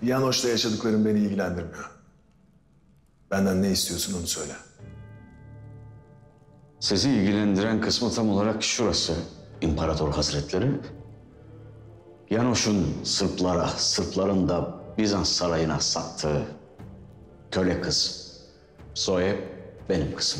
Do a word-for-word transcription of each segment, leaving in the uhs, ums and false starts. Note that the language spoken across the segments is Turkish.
Yanoş'la yaşadıkların beni ilgilendirmiyor. Benden ne istiyorsun onu söyle. Sizi ilgilendiren kısmı tam olarak şurası İmparator Hazretleri. Yanoş'un Sırplara, Sırpların da Bizans sarayına sattığı köle kız. Zoe benim kızım.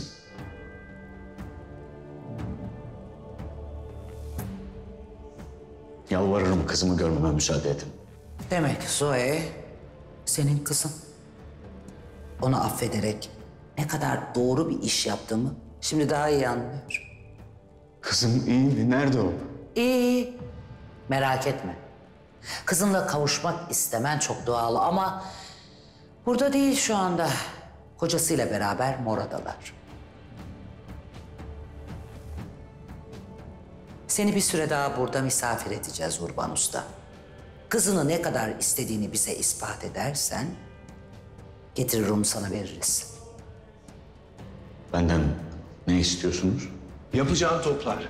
Yalvarırım kızımı görmeme müsaade edin. Demek Zoe senin kızın. Onu affederek ne kadar doğru bir iş yaptığımı şimdi daha iyi anlıyorum. Kızım iyi mi? Nerede o? İyi, merak etme. Kızınla kavuşmak istemen çok doğal ama burada değil şu anda. Kocasıyla beraber Mora'dalar. Seni bir süre daha burada misafir edeceğiz Urban Usta. Kızını ne kadar istediğini bize ispat edersen getirir onu sana veririz. Benden ne istiyorsunuz? Yapacağın toplar.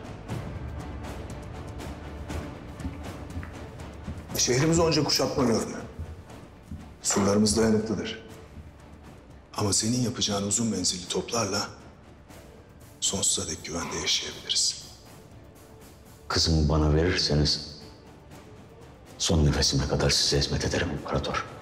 Şehrimiz onca kuşatma gördü. Surlarımız dayanıklıdır. Ama senin yapacağın uzun menzilli toplarla sonsuza dek güvende yaşayabiliriz. Kızımı bana verirseniz son nefesime kadar size hizmet ederim İmparator.